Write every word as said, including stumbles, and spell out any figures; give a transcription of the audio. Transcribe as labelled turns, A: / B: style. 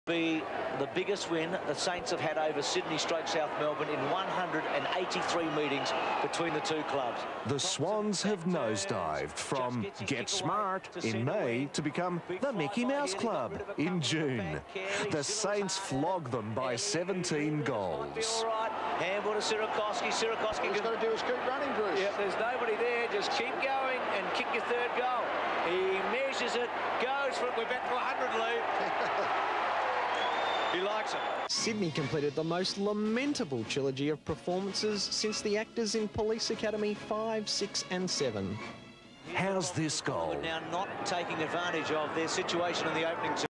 A: Be the biggest win the Saints have had over Sydney stroke South Melbourne in one hundred eighty-three meetings between the two clubs.
B: The Swans have nosedived from Get Smart in May to become the Mickey Mouse Club in June. The Saints flog them by seventeen goals.
A: Handball to Sierakowski. Sierakowski.
C: All he's got to do is keep running, Bruce.
A: Yep, there's nobody there. Just keep going and kick your third goal. He measures it, goes for it. We're back to one hundred lead. He likes it.
D: Sydney completed the most lamentable trilogy of performances since the actors in Police Academy five, six and seven.
B: How's this goal?
A: Now not taking advantage of their situation in the opening.